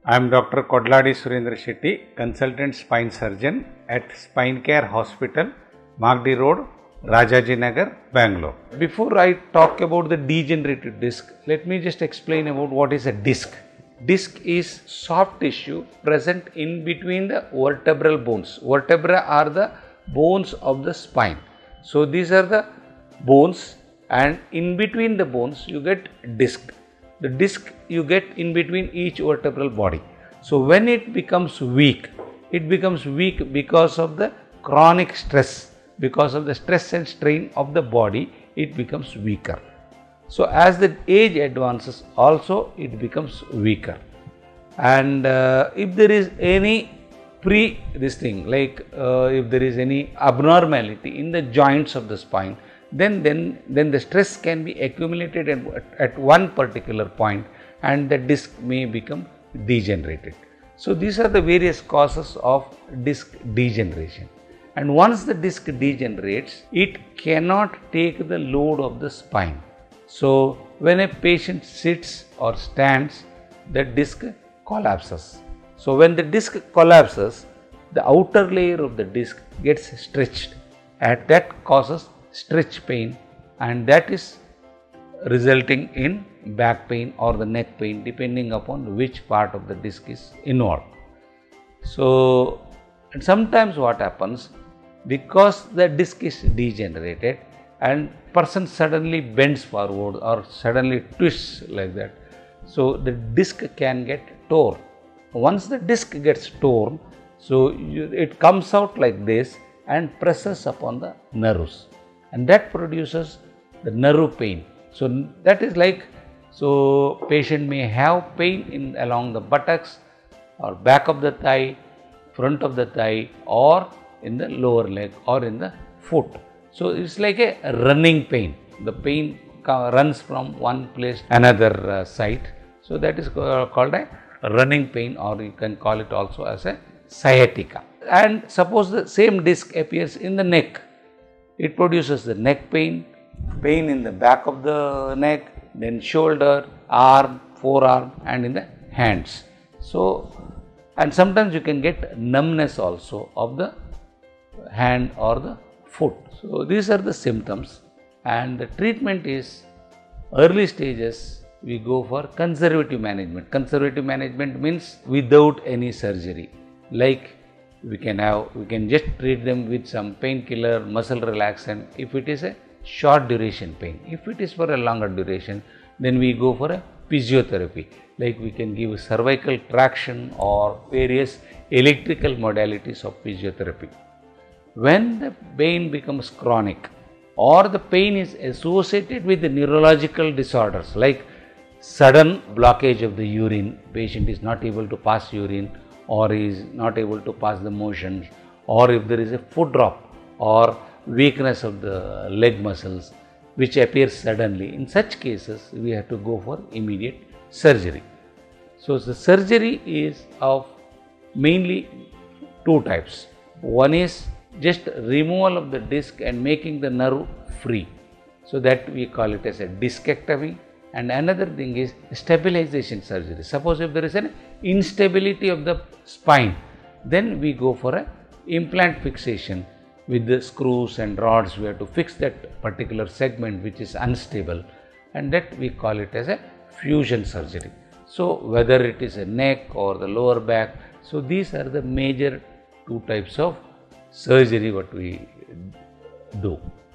I am Dr. Kodladi Surendra Shetty, consultant spine surgeon at Spine Care Hospital, Magdi Road, Rajaji Nagar, Bangalore. Before I talk about the degenerated disc, let me just explain about what is a disc. Disc is soft tissue present in between the vertebral bones. Vertebrae are the bones of the spine. So these are the bones, and in between the bones you get disc. The disc you get in between each vertebral body. So when it becomes weak because of the chronic stress, because of the stress and strain of the body, it becomes weaker. So as the age advances also it becomes weaker. And if there is any if there is any abnormality in the joints of the spine, then the stress can be accumulated at one particular point and the disc may become degenerated. So these are the various causes of disc degeneration. And once the disc degenerates, it cannot take the load of the spine. So when a patient sits or stands, the disc collapses. So when the disc collapses, the outer layer of the disc gets stretched, and that causes stretch pain, and that is resulting in back pain or the neck pain depending upon which part of the disc is involved. So and sometimes what happens, because the disc is degenerated and person suddenly bends forward or suddenly twists like that, so the disc can get torn. Once the disc gets torn, so it comes out like this and presses upon the nerves, and that produces the nerve pain. So that is patient may have pain along the buttocks or back of the thigh, front of the thigh, or in the lower leg or in the foot. So it's like a running pain. The pain runs from one place to another site. So that is called a running pain, or you can call it also as a sciatica. And suppose the same disc appears in the neck, it produces the neck pain, pain in the back of the neck, then shoulder, arm, forearm, and in the hands. So, and sometimes you can get numbness also of the hand or the foot. So these are the symptoms, and the treatment is early stages. We go for conservative management. Conservative management means without any surgery. Like we can just treat them with some painkiller, muscle relaxant if it is a short duration pain. If it is for a longer duration, then we go for a physiotherapy. Like we can give cervical traction or various electrical modalities of physiotherapy. When the pain becomes chronic or the pain is associated with the neurological disorders like sudden blockage of the urine, patient is not able to pass urine or is not able to pass the motions, or if there is a foot drop or weakness of the leg muscles which appears suddenly, in such cases we have to go for immediate surgery. So the surgery is of mainly two types. One is just removal of the disc and making the nerve free, so that we call it as a discectomy. And another thing is stabilization surgery. Suppose if there is an instability of the spine, then we go for a implant fixation with the screws and rods. We have to fix that particular segment which is unstable, and that we call it as a fusion surgery. So whether it is a neck or the lower back, so these are the major two types of surgery what we do.